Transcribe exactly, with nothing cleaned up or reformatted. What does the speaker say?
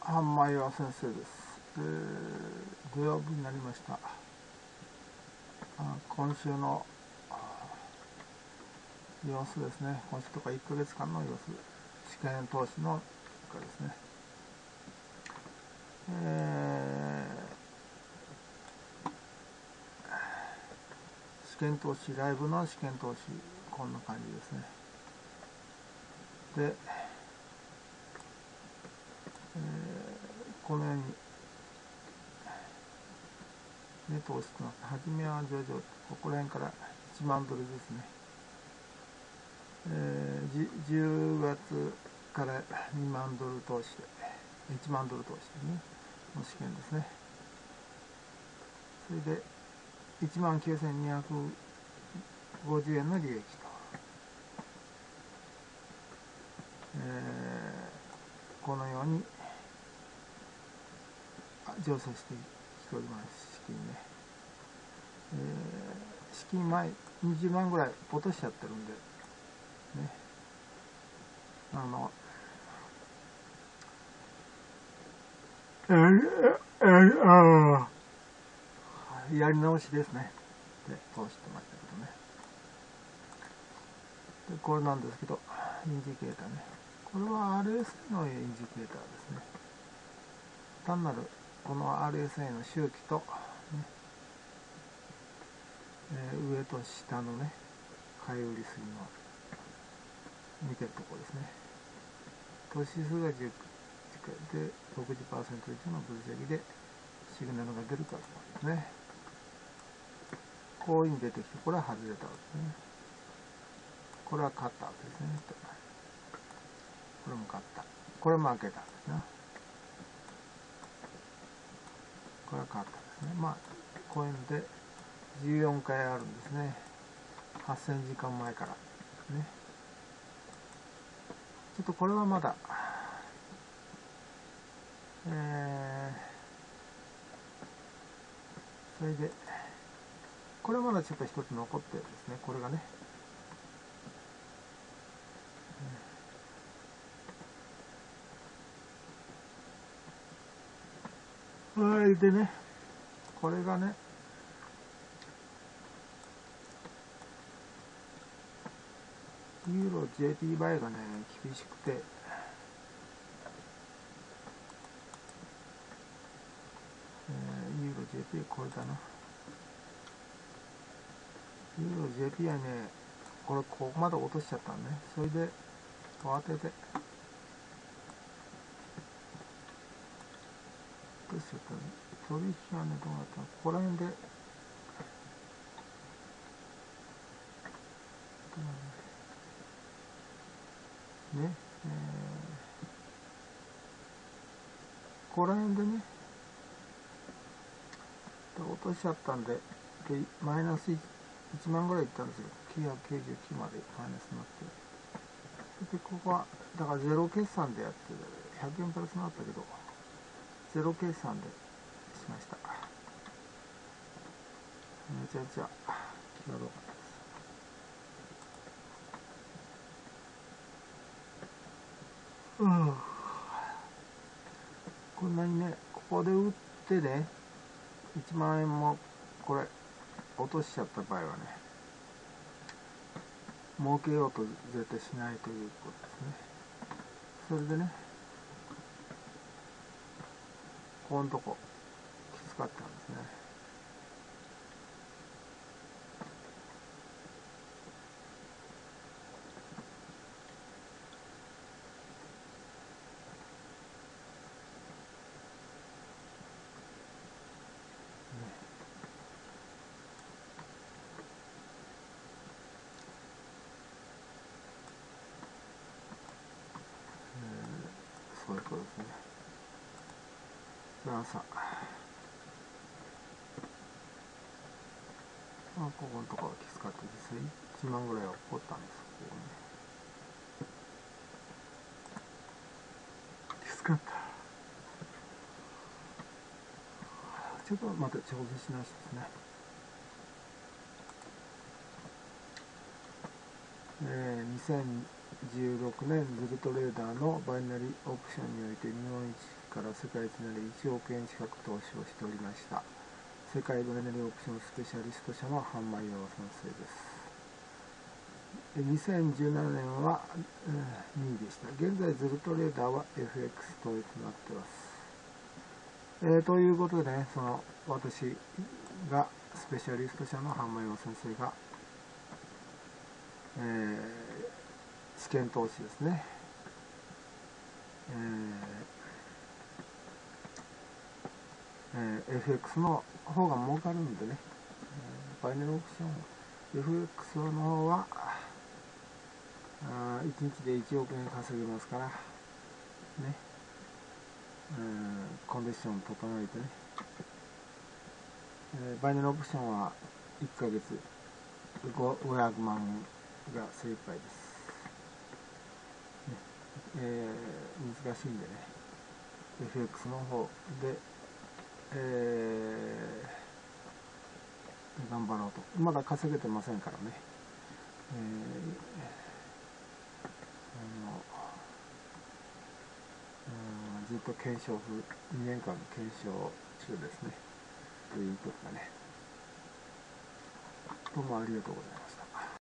半前は先生です。えー、土曜日になりました。あ今週の様子ですね。今週とかいっかげつかんの様子。試験投資の結果ですね。えー、試験投資、ライブの試験投資、こんな感じですね。で、えー、このように、ね、投資となって、初めは徐々、ここら辺からいちまんドルですね。えー、じゅうがつからにまんドル投資で、いちまんドル投資でね、の試験ですね。それで、いちまんきゅうせんにひゃくごじゅうえんの利益と、えー、このように上昇してきております、資金ね。えー、資金前にじゅうまんぐらい落としちゃってるんで、ね、あの、えーえー、あやり直しですね。で、通してましたけどね。で、これなんですけど、インジケーターね。これは アールエスエー のインジケーターですね。単なるこの アールエスエー の周期と、ねえー、上と下のね、買い売りするのを見てるところですね。投資数がじゅうで ろくじゅっパーセント 以上の分析でシグナルが出るかところですね。こういうふうに出てきて、これは外れたわけですね。これは勝ったわけですね。これも勝った。これも負けたんですね。これは勝ったんですね。まあ、こういうのでじゅうよんかいあるんですね。はっせんじかんまえから。ね。ちょっとこれはまだ、えー、それで、これはまだちょっと一つ残ってるんですね。これがね。はい、でね、これがね、ユーロ ジェーピー バイがね、厳しくて、えー、ユーロ ジェーピー これだな。ユーロ ジェーピー はね、これここまで落としちゃったんね。それで、慌てて、落としちゃったね。取引はね、どうなったの？ここら辺で、ね、えー、ここら辺でね、落としちゃったんで、でマイナス 1, いちまんぐらいいったんですよ。きゅうひゃくきゅうじゅうきゅうまでマイナスになって。で、ここは、だからゼロ決算でやって、ひゃくえんプラスになったけど、ゼロ決算でしました。めちゃめちゃ際どかったです。うん。こんなにね、ここで売ってね、いちまんえんもこれ落としちゃった場合はね、儲けようと絶対しないということですね。それでね、ここのとこきつかったんですね。そういうことですね。じゃあさ、まあ、ここのところがきつかった。実際いちまんぐらいは起こったんです。ここね、きつかった。ちょっとまた調整し直しですね。えー、にせんじゅうろくねんズルトレーダーのバイナリーオプションにおいて日本一から世界一になりいちおくえん近く投資をしておりました。世界バイナリーオプションスペシャリスト社のハンマイヤオ先生です。にせんじゅうななねんは、えー、にいでした。現在ズルトレーダーは エフエックス 統一となっています。えー、ということでね、その私がスペシャリスト社のハンマイヤオ先生が、えー、試験投資ですね、えーえー、エフエックス の方が儲かるんでね、えー、バイナリーオプション エフエックス の方はあいちにちでいちおくえん稼げますからね、えー、コンディション整えてね、えー、バイナリーオプションはいっかげつごひゃくまんえんが精一杯です、ねえー、難しいんでね エフエックス の方で、えー、頑張ろうと。まだ稼げてませんからね、えー、あのずっと検証にねんかん検証中ですねということでね、どうもありがとうございました。